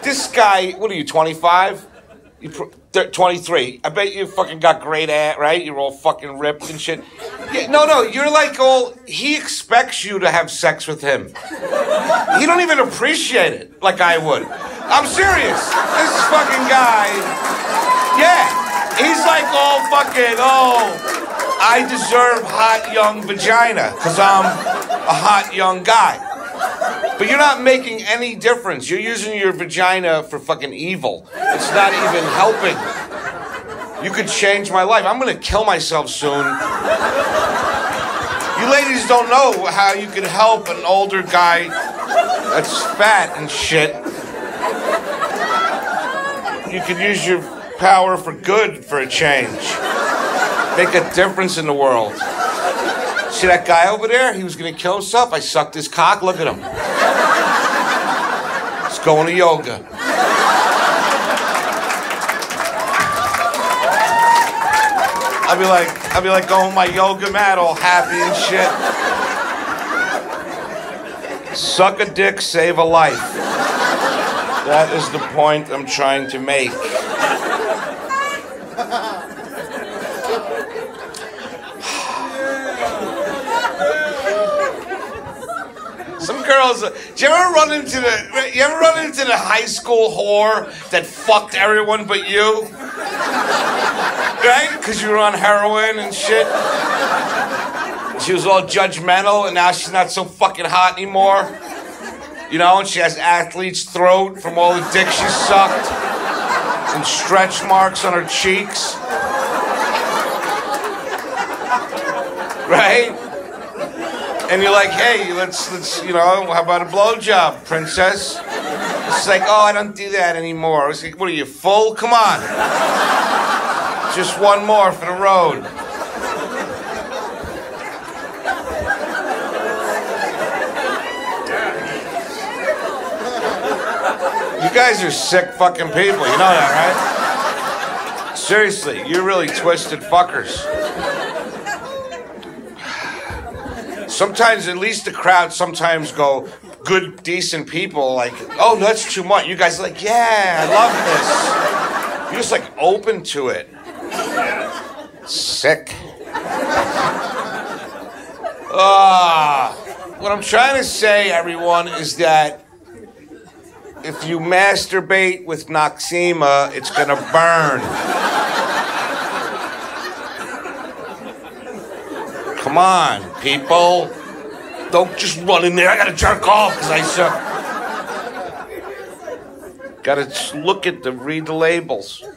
This guy, what are you, 25? 23. I bet you fucking got great ass, right? You're all fucking ripped and shit. Yeah, no, you're like he expects you to have sex with him. He don't even appreciate it like I would. I'm serious. This fucking guy, yeah. He's like all fucking, I deserve hot young vagina because I'm a hot young guy. But you're not making any difference. You're using your vagina for fucking evil. It's not even helping. You could change my life. I'm gonna kill myself soon. You ladies don't know how you could help an older guy that's fat and shit. You could use your power for good for a change. Make a difference in the world. See that guy over there? He was gonna kill himself. I sucked his cock. Look at him. He's going to yoga. I'll be like going my yoga mat all happy and shit. Suck a dick, save a life. That is the point I'm trying to make. Some girls, do you ever run into the high school whore that fucked everyone but you? Right? Because you were on heroin and shit. She was all judgmental, and now she's not so fucking hot anymore. You know, and she has athlete's throat from all the dick she sucked, and stretch marks on her cheeks. Right? And you're like, hey, let's, how about a blowjob, princess? It's like, I don't do that anymore. It's like, what are you, full? Come on. Just one more for the road. You guys are sick fucking people, you know that, right? Seriously, you're really twisted fuckers. Sometimes, at least the crowd sometimes go, good, decent people, like, oh, that's too much. You guys are like, yeah, I love this. You're just like open to it. Sick. What I'm trying to say, everyone, is that if you masturbate with Noxema, it's gonna burn. Come on, people. Don't just run in there. I gotta jerk off because I suck. Gotta look at read the labels.